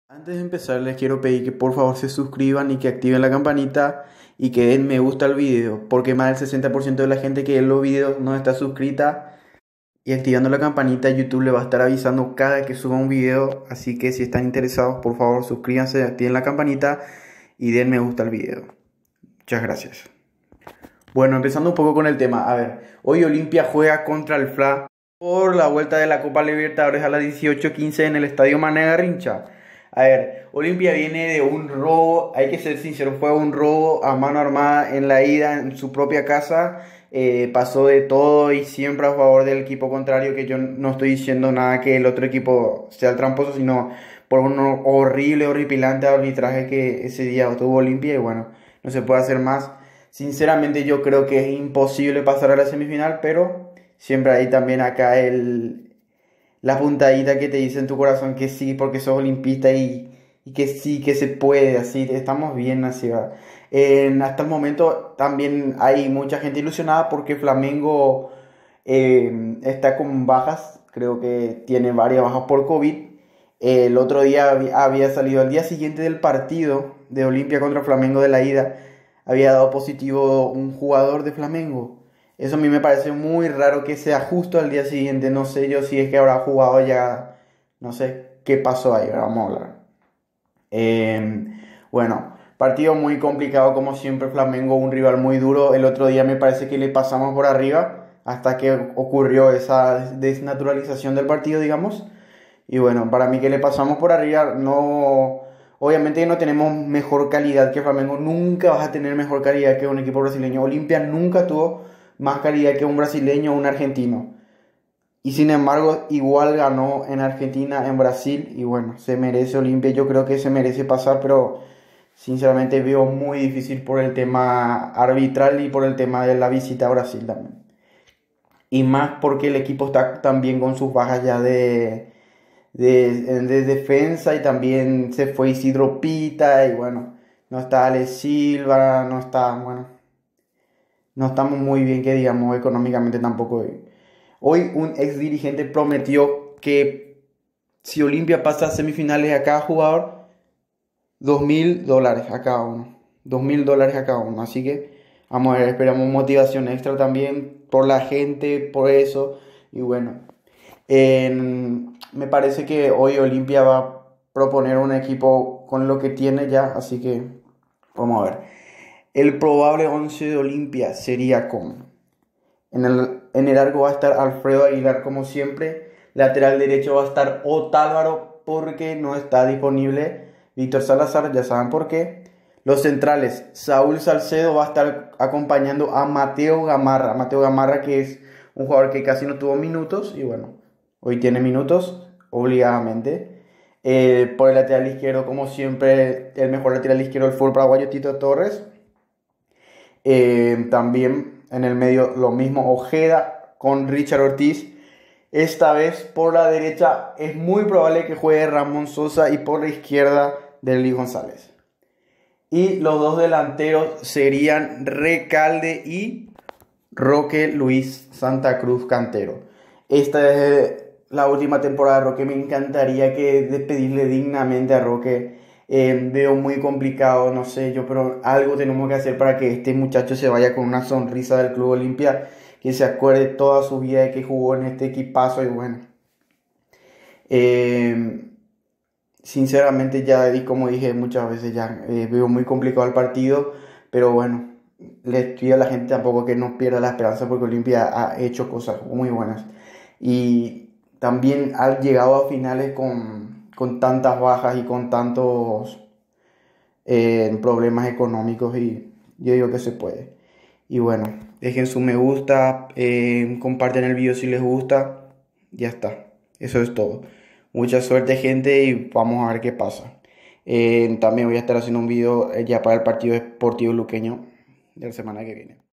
Antes de empezar, les quiero pedir que por favor se suscriban y que activen la campanita y que den me gusta al video, porque más del 60% de la gente que ve los videos no está suscrita. Y activando la campanita, YouTube le va a estar avisando cada que suba un video. Así que si están interesados, por favor suscríbanse, activen la campanita y den me gusta al video. Muchas gracias. Bueno, empezando un poco con el tema. A ver, hoy Olimpia juega contra el FLA por la vuelta de la Copa Libertadores a las 18:15 en el Estadio Mané Garrincha. A ver, Olimpia viene de un robo, hay que ser sincero, fue un robo a mano armada en la ida en su propia casa. Pasó de todo y siempre a favor del equipo contrario, que yo no estoy diciendo nada que el otro equipo sea el tramposo, sino por un horrible, horripilante arbitraje que ese día tuvo Olimpia y bueno, no se puede hacer más. Sinceramente yo creo que es imposible pasar a la semifinal, pero siempre hay también acá la puntadita que te dice en tu corazón que sí, porque sos olimpista y que sí, que se puede, así, estamos bien así, ¿verdad? Hasta el momento también hay mucha gente ilusionada porque Flamengo está con bajas, creo que tiene varias bajas por COVID. El otro día había salido, al día siguiente del partido de Olimpia contra Flamengo de la ida, había dado positivo un jugador de Flamengo. Eso a mí me parece muy raro que sea justo al día siguiente. No sé yo si es que habrá jugado ya. No sé qué pasó ahí. Vamos a hablar. Bueno, partido muy complicado como siempre. Flamengo, un rival muy duro. El otro día me parece que le pasamos por arriba hasta que ocurrió esa desnaturalización del partido, digamos. Y bueno, para mí que le pasamos por arriba, no, obviamente no tenemos mejor calidad que Flamengo, nunca vas a tener mejor calidad que un equipo brasileño. Olimpia nunca tuvo más calidad que un brasileño o un argentino. Y sin embargo, igual ganó en Argentina, en Brasil. Y bueno, se merece Olimpia, yo creo que se merece pasar, pero sinceramente veo muy difícil por el tema arbitral y por el tema de la visita a Brasil también. Y más porque el equipo está también con sus bajas ya de defensa y también se fue Isidro Pita y bueno, no está Ale Silva, no está, bueno, no estamos muy bien que digamos económicamente tampoco. Hoy un ex dirigente prometió que si Olimpia pasa a semifinales a cada jugador, $2.000 a cada uno, $2.000 a cada uno, así que vamos a ver, esperamos motivación extra también por la gente, por eso y bueno. Me parece que hoy Olimpia va a proponer un equipo con lo que tiene ya, así que vamos a ver. El probable 11 de Olimpia sería con... En el arco va a estar Alfredo Aguilar como siempre. Lateral derecho va a estar Otálvaro porque no está disponible Víctor Salazar, ya saben por qué. Los centrales, Saúl Salcedo va a estar acompañando a Mateo Gamarra. Mateo Gamarra, que es un jugador que casi no tuvo minutos y bueno, hoy tiene minutos, obligadamente. Por el lateral izquierdo, como siempre, el mejor lateral izquierdo del fútbol paraguayo, Tito Torres. También en el medio lo mismo, Ojeda con Richard Ortiz. Esta vez por la derecha es muy probable que juegue Ramón Sosa y por la izquierda Derly González. Y los dos delanteros serían Recalde y Roque Luis Santa Cruz Cantero. Esta es la última temporada de Roque. Me encantaría que despedirle dignamente a Roque. Veo muy complicado, no sé yo, pero algo tenemos que hacer para que este muchacho se vaya con una sonrisa del Club Olimpia, que se acuerde toda su vida de que jugó en este equipazo y bueno. Sinceramente ya, y como dije muchas veces ya, veo muy complicado el partido, pero bueno, le pido a la gente tampoco que no pierda la esperanza porque Olimpia ha hecho cosas muy buenas. Y también ha llegado a finales con tantas bajas y con tantos problemas económicos y yo digo que se puede. Y bueno, dejen su me gusta, comparten el video si les gusta, ya está, eso es todo. Mucha suerte gente y vamos a ver qué pasa. También voy a estar haciendo un video ya para el partido Sportivo Luqueño de la semana que viene.